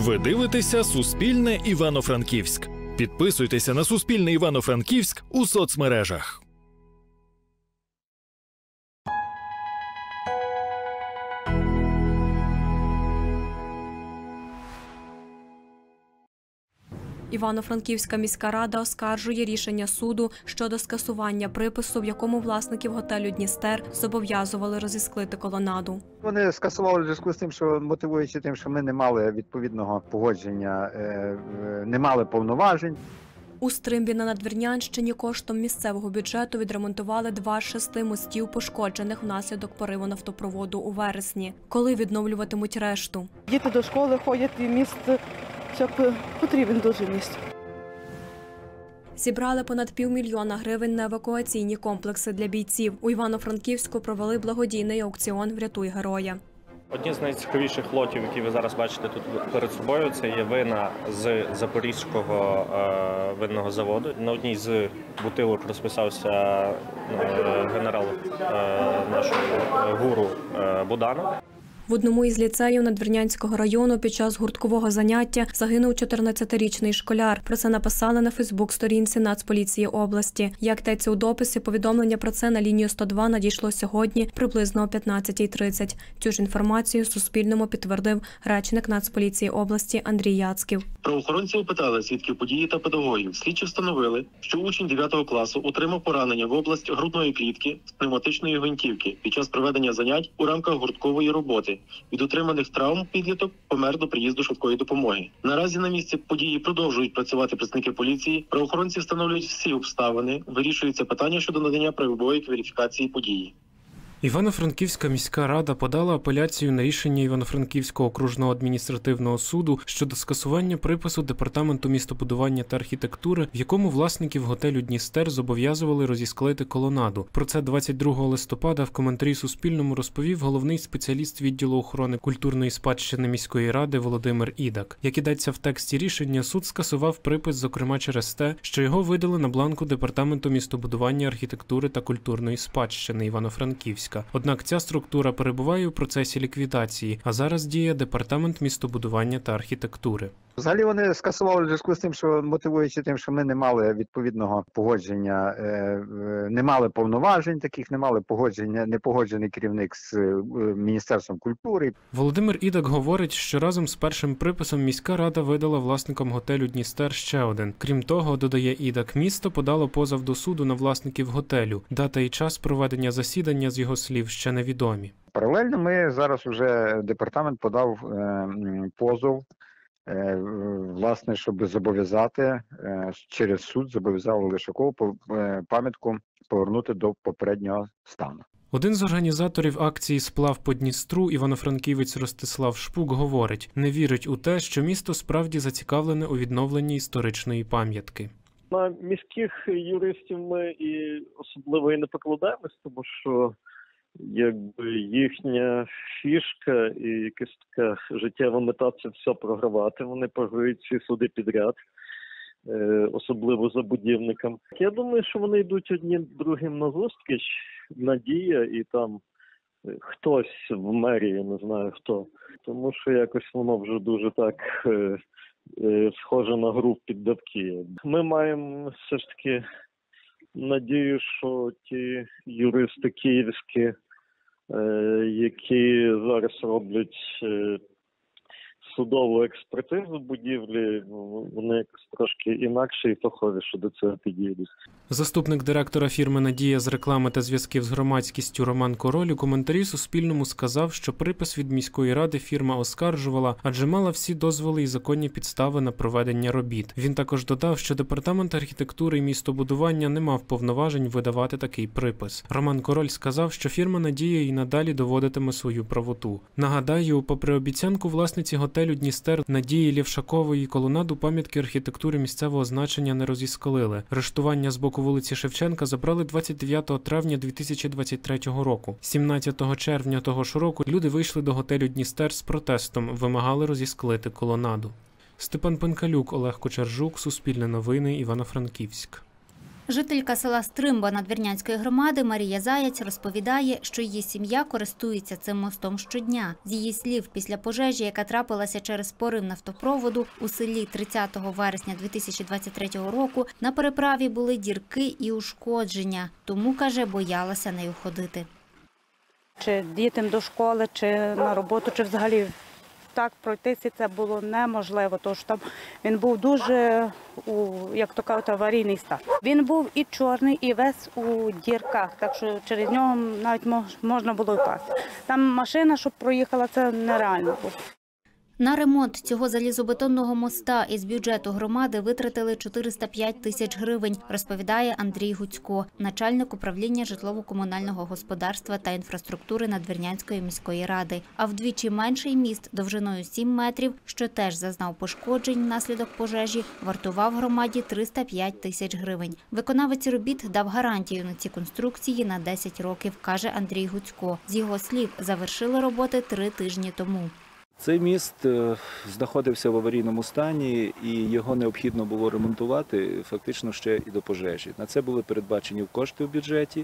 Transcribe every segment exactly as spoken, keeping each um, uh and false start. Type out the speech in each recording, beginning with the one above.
Ви дивитеся «Суспільне Івано-Франківськ». Підписуйтеся на «Суспільне Івано-Франківськ» у соцмережах. Івано-Франківська міська рада оскаржує рішення суду щодо скасування припису, в якому власників готелю «Дністер» зобов'язували розісклити колонаду. Вони скасували в зв'язку з тим, що мотивуючи тим, що ми не мали відповідного погодження, не мали повноважень. У Стримбі на Надвірнянщині коштом місцевого бюджету відремонтували два з шести мостів, пошкоджених внаслідок пориву нафтопроводу у вересні. Коли відновлюватимуть решту? Діти до школи ходять, і міст потрібен дуже міст. Зібрали понад півмільйона гривень на евакуаційні комплекси для бійців. У Івано-Франківську провели благодійний аукціон «Врятуй героя». Одні з найцікавіших лотів, які ви зараз бачите тут перед собою, це є вина з Запорізького е, винного заводу. На одній з бутилок розписався е, генерал е, нашого гуру е, Буданов. В одному із ліцеїв Надвірнянського району під час гурткового заняття загинув чотирнадцятирічний школяр. Про це написали на Фейсбук-сторінці Нацполіції області. Як йдеться у дописі, повідомлення про це на лінію сто два надійшло сьогодні приблизно о п'ятнадцятій тридцять. Цю ж інформацію Суспільному підтвердив речник Нацполіції області Андрій Яцьків. Правоохоронці опитали свідків події та педагогів. Слідчі встановили, що учень дев'ятого класу отримав поранення в область грудної клітки з пневматичної гвинтівки під час проведення занять у рамках гурткової роботи. Від отриманих травм підліток помер до приїзду швидкої допомоги. Наразі на місці події продовжують працювати працівники поліції. Правоохоронці встановлюють всі обставини, вирішується питання щодо надання правової кваліфікації події. Івано-Франківська міська рада подала апеляцію на рішення Івано-Франківського окружного адміністративного суду щодо скасування припису Департаменту містобудування та архітектури, в якому власників готелю «Дністер» зобов'язували розісклити колонаду. Про це двадцять другого листопада в коментарі Суспільному розповів головний спеціаліст відділу охорони культурної спадщини міської ради Володимир Ідак. Як ідеться в тексті рішення, суд скасував припис, зокрема через те, що його видали на бланку Департаменту містобудування, архітектури та культурної спадщини Івано-Франківська. Однак ця структура перебуває у процесі ліквідації, а зараз діє Департамент містобудування та архітектури. Взагалі вони скасували в зв'язку з тим, що мотивуючи тим, що ми не мали відповідного погодження, не мали повноважень таких, не мали погодження, не погоджений керівник з Міністерством культури. Володимир Ідак говорить, що разом з першим приписом міська рада видала власникам готелю «Дністер» ще один. Крім того, додає Ідак, місто подало позов до суду на власників готелю. Дата і час проведення засідання, з його слів, ще невідомі. Паралельно ми зараз вже департамент подав позов, власне, щоб зобов'язати через суд, зобов'язали Лишакову пам'ятку повернути до попереднього стану. Один з організаторів акції «Сплав по Дністру» івано-франківець Ростислав Шпук говорить, не вірить у те, що місто справді зацікавлене у відновленні історичної пам'ятки. На міських юристів ми і особливо і не покладаємось, тому що якби їхня фішка і якась така життєва мета – це все програвати. Вони програють всі суди підряд, особливо забудівникам. Я думаю, що вони йдуть одні другим на зустріч, Надія і там хтось в мерії, не знаю хто. Тому що якось воно вже дуже так схоже на гру в піддавки. Ми маємо все ж таки надію, що ті юристи київські, які зараз роблять судову експертизу будівлі, вони якось трошки інакше і фаховіше до цього підійдуть. Заступник директора фірми «Надія» з реклами та зв'язків з громадськістю Роман Король у коментарі Суспільному сказав, що припис від міської ради фірма оскаржувала, адже мала всі дозволи і законні підстави на проведення робіт. Він також додав, що Департамент архітектури і містобудування не мав повноважень видавати такий припис. Роман Король сказав, що фірма «Надія» і надалі доводитиме свою правоту. Нагадаю, попри обіцянку власниці готелю «Дністер» Надії Лєвшакової, колонаду пам'ятки архітектури місцевого значення не розісклили. Рештування з боку вулиці Шевченка забрали двадцять дев'ятого травня дві тисячі двадцять третього року. сімнадцятого червня того ж року люди вийшли до готелю «Дністер» з протестом, вимагали розісклити колонаду. Степан Пенкалюк, Олег Кочержук, Суспільне новини, Івано-Франківськ. Жителька села Стримба Надвірнянської громади Марія Заяць розповідає, що її сім'я користується цим мостом щодня. З її слів, після пожежі, яка трапилася через порив нафтопроводу у селі тридцятого вересня дві тисячі двадцять третього року, на переправі були дірки і ушкодження. Тому, каже, боялася нею ходити. Чи дітям до школи, чи на роботу, чи взагалі так пройтися це було неможливо, тому що там він був дуже, у, як то кажуть, аварійний стан. Він був і чорний, і весь у дірках, так що через нього навіть можна було впасти. Там машина, щоб проїхала, це нереально було. На ремонт цього залізобетонного моста із бюджету громади витратили чотириста п'ять тисяч гривень, розповідає Андрій Гуцько, начальник управління житлово-комунального господарства та інфраструктури Надвірнянської міської ради. А вдвічі менший міст довжиною сім метрів, що теж зазнав пошкоджень внаслідок пожежі, вартував громаді триста п'ять тисяч гривень. Виконавець робіт дав гарантію на ці конструкції на десять років, каже Андрій Гуцько. З його слів, завершили роботи три тижні тому. Цей міст знаходився в аварійному стані і його необхідно було ремонтувати фактично ще і до пожежі. На це були передбачені кошти в бюджеті.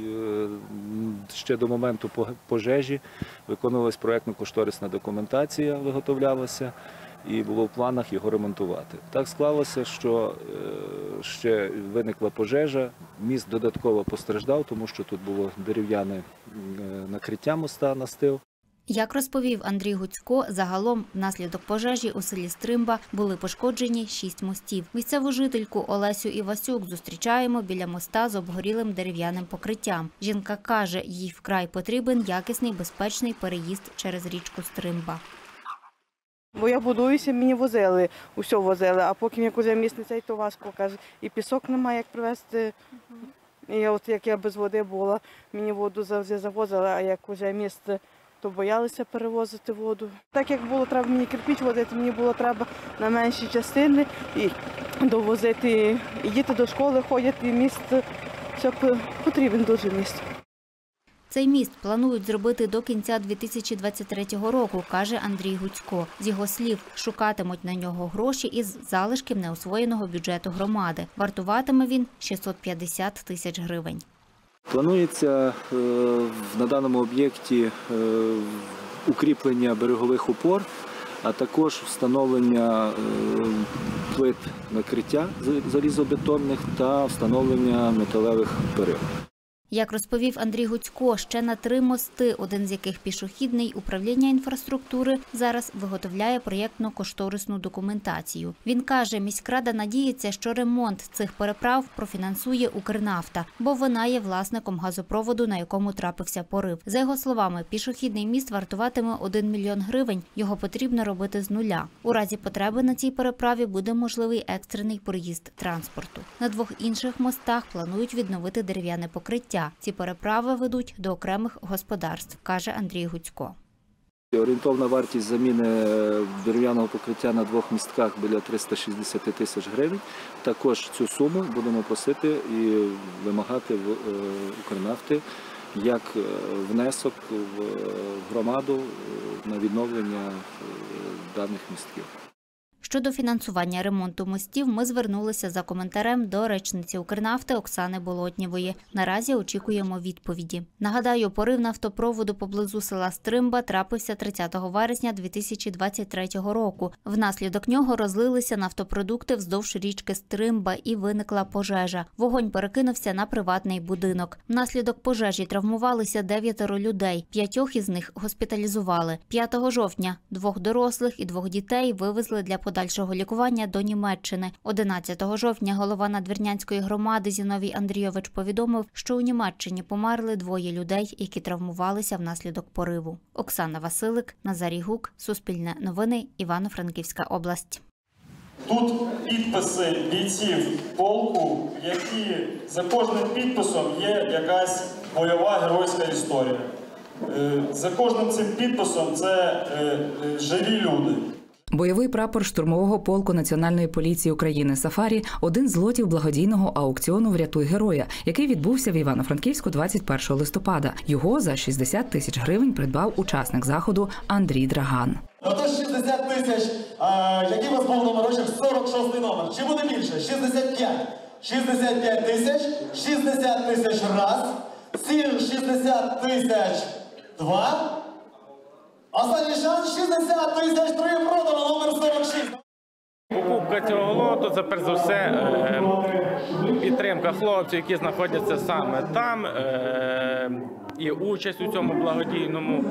Ще до моменту пожежі виконувалась проєктно-кошторисна документація, виготовлялася і було в планах його ремонтувати. Так склалося, що ще виникла пожежа, міст додатково постраждав, тому що тут було дерев'яне накриття моста, настил. Як розповів Андрій Гуцько, загалом внаслідок пожежі у селі Стримба були пошкоджені шість мостів. Місцеву жительку Олесю Івасюк зустрічаємо біля моста з обгорілим дерев'яним покриттям. Жінка каже, їй вкрай потрібен якісний, безпечний переїзд через річку Стримба. Бо я будуюся, мені возили, усе возили, а поки як уже місце цей, то важко, каже, і пісок немає, як привезти. І от як я без води була, мені воду завжди завозили, а як уже місце, то боялися перевозити воду. Так як було треба мені кирпіч водити, мені було треба на менші частини і довозити. І діти до школи ходять, і міст, щоб потрібен дуже міст. Цей міст планують зробити до кінця дві тисячі двадцять третього року, каже Андрій Гуцько. З його слів, шукатимуть на нього гроші із залишків неосвоєного бюджету громади. Вартуватиме він шістсот п'ятдесят тисяч гривень. Планується на даному об'єкті укріплення берегових опор, а також встановлення плит накриття залізобетонних та встановлення металевих перил. Як розповів Андрій Гуцько, ще на три мости, один з яких пішохідний, управління інфраструктури зараз виготовляє проєктно-кошторисну документацію. Він каже, міськрада надіється, що ремонт цих переправ профінансує Укрнафта, бо вона є власником газопроводу, на якому трапився порив. За його словами, пішохідний міст вартуватиме один мільйон гривень, його потрібно робити з нуля. У разі потреби на цій переправі буде можливий екстрений проїзд транспорту. На двох інших мостах планують відновити дерев'яне покриття. Ці переправи ведуть до окремих господарств, каже Андрій Гуцько. Орієнтовна вартість заміни дерев'яного покриття на двох містках біля триста шістдесят тисяч гривень. Також цю суму будемо просити і вимагати в Укрнафти як внесок в громаду на відновлення даних містків. Щодо фінансування ремонту мостів ми звернулися за коментарем до речниці Укрнафти Оксани Болотнєвої. Наразі очікуємо відповіді. Нагадаю, порив нафтопроводу поблизу села Стримба трапився тридцятого вересня дві тисячі двадцять третього року. Внаслідок нього розлилися нафтопродукти вздовж річки Стримба і виникла пожежа. Вогонь перекинувся на приватний будинок. Внаслідок пожежі травмувалися дев'ятеро людей. П'ятьох із них госпіталізували. п'ятого жовтня двох дорослих і двох дітей вивезли для подальшого подальшого лікування до Німеччини. одинадцятого жовтня голова Надвірнянської громади Зіновій Андрійович повідомив, що у Німеччині померли двоє людей, які травмувалися внаслідок пориву. Оксана Василик, Назарій Гук, Суспільне новини, Івано-Франківська область. Тут підписи бійців полку, які за кожним підписом є якась бойова геройська історія. За кожним цим підписом це живі люди. Бойовий прапор штурмового полку Національної поліції України «Сафарі» – один з лотів благодійного аукціону «Врятуй героя», який відбувся в Івано-Франківську двадцять першого листопада. Його за шістдесят тисяч гривень придбав учасник заходу Андрій Драган. Отож шістдесят тисяч, який у вас був номерочок, сорок шостий номер. Чи буде більше? шістдесят п'ять. шістдесят п'ять тисяч, шістдесят тисяч раз, шістдесят тисяч два. Останній шанс шістдесят тисяч три продано, номер сорок шість. Покупка цього лоту – це перш за все підтримка хлопців, які знаходяться саме там, і участь у цьому благодійному,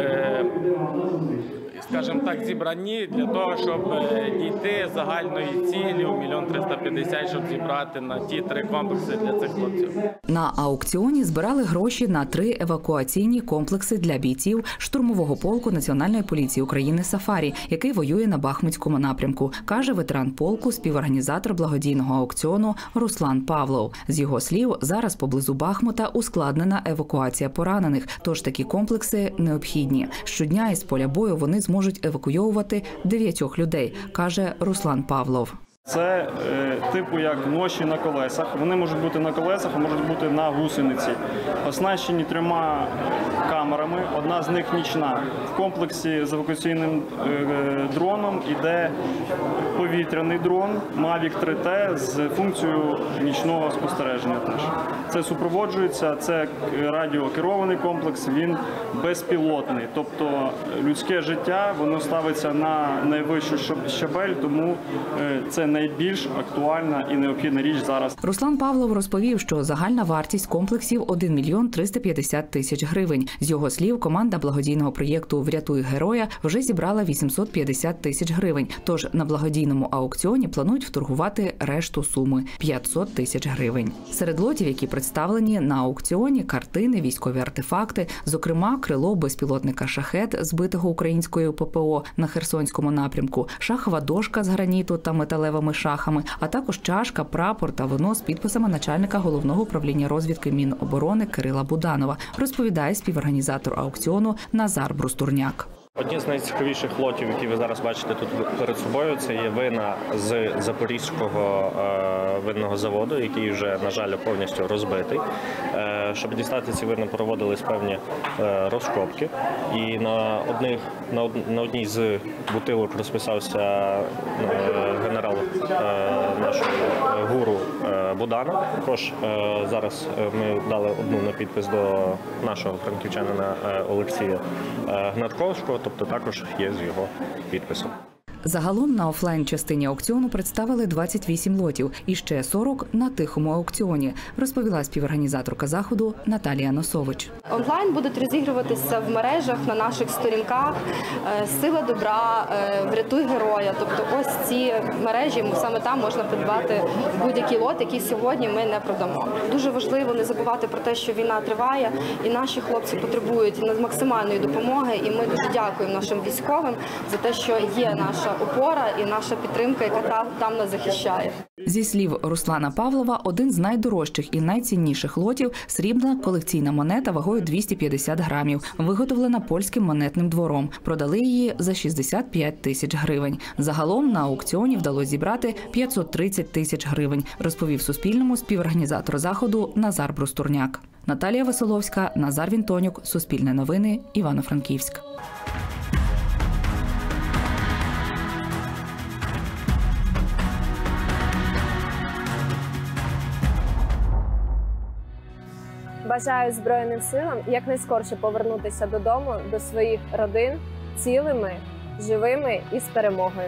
скажімо так, зібранні для того, щоб дійти загальної цілі у мільйон триста п'ятдесят, щоб зібрати на ті три комплекси для цих хлопців. На аукціоні збирали гроші на три евакуаційні комплекси для бійців штурмового полку Національної поліції України «Сафарі», який воює на Бахмутському напрямку, каже ветеран полку, співорганізатор благодійного аукціону Руслан Павлов. З його слів, зараз поблизу Бахмута ускладнена евакуація поранених, тож такі комплекси необхідні. Щодня із поля бою вони зможуть евакуйовувати дев'ятьох людей, каже Руслан Павлов. Це е, типу як ноші на колесах. Вони можуть бути на колесах, а можуть бути на гусениці. Оснащені трьома камерами, одна з них нічна. В комплексі з евакуаційним е, дроном йде повітряний дрон Мавік три Т з функцією нічного спостереження теж. Це супроводжується, це радіокерований комплекс, він безпілотний. Тобто людське життя, воно ставиться на найвищу щабель, тому е, це найбільш актуальна і необхідна річ зараз. Руслан Павлов розповів, що загальна вартість комплексів – один мільйон триста п'ятдесят тисяч гривень. З його слів, команда благодійного проєкту «Врятуй героя» вже зібрала вісімсот п'ятдесят тисяч гривень. Тож на благодійному аукціоні планують вторгувати решту суми – п'ятсот тисяч гривень. Серед лотів, які представлені на аукціоні – картини, військові артефакти, зокрема крило безпілотника «Шахед», збитого українською ППО на Херсонському напрямку, шахова дошка з граніту та металевими шахами, а також чашка, прапор та вино з підписами начальника Головного управління розвідки Міноборони Кирила Буданова, розповідає співорганізатор аукціону Назар Брустурняк. Одні з найцікавіших лотів, які ви зараз бачите тут перед собою, це є вина з Запорізького е, винного заводу, який вже, на жаль, повністю розбитий. Е, щоб дістати ці вина, проводились певні е, розкопки. І на, одних, на, од, на одній з бутилок розписався е, генерал е, нашого гуру е, Буданов. Також е, зараз ми дали одну на підпис до нашого франківчанина е, Олексія е, Гнатковського, тобто також є з його підписом. Загалом на офлайн-частині аукціону представили двадцять вісім лотів і ще сорок на тихому аукціоні, розповіла співорганізаторка заходу Наталія Носович. Онлайн будуть розігруватися в мережах на наших сторінках «Сила добра», «Врятуй героя». Тобто ось ці мережі, саме там можна придбати будь-який лот, який сьогодні ми не продамо. Дуже важливо не забувати про те, що війна триває і наші хлопці потребують максимальної допомоги. І ми дуже дякуємо нашим військовим за те, що є наша опора і наша підтримка, яка там нас захищає. Зі слів Руслана Павлова, один з найдорожчих і найцінніших лотів – срібна колекційна монета вагою двісті п'ятдесят грамів, виготовлена польським монетним двором. Продали її за шістдесят п'ять тисяч гривень. Загалом на аукціоні вдалося зібрати п'ятсот тридцять тисяч гривень, розповів Суспільному співорганізатор заходу Назар Брустурняк. Наталія Веселовська, Назар Вінтонюк, Суспільне новини, Івано-Франківськ. Бажаю Збройним силам якнайскорше повернутися додому, до своїх родин, цілими, живими і з перемогою.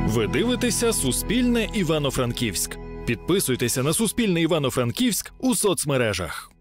Ви дивитеся Суспільне Івано-Франківськ. Підписуйтеся на Суспільне Івано-Франківськ у соцмережах.